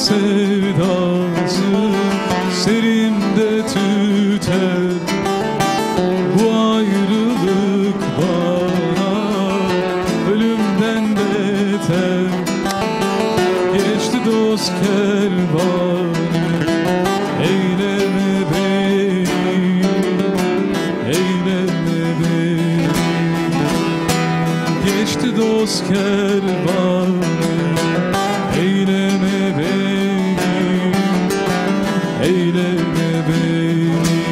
sevdası serimde tüter. Bu ayrılık bana ölümden beter. Geçti dost kervanı, eyleme beni, eyleme beni. Geçti dost kervanı, eyleme beni, eyleme beni.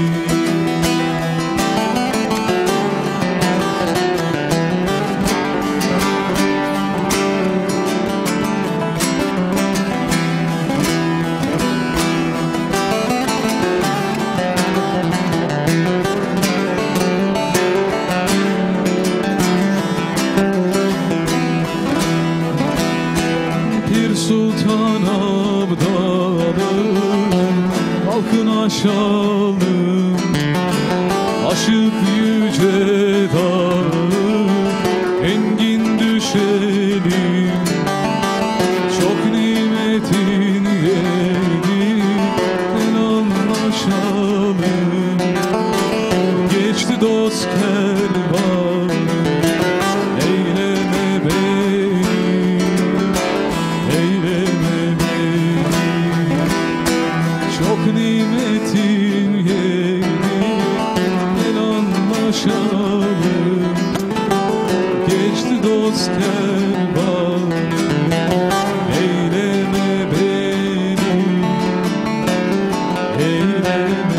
Sultan Abdalım, halkın aşalım, aşık yüce dağı, engin düşelim. Çok nimetin yeri, el anlaşalım. Geçti dost kervanı, eyleme beni, eyleme beni. Çok nimetin yeri, el anlaşalım. Geçti dost kervanı, eyleme beni, eyleme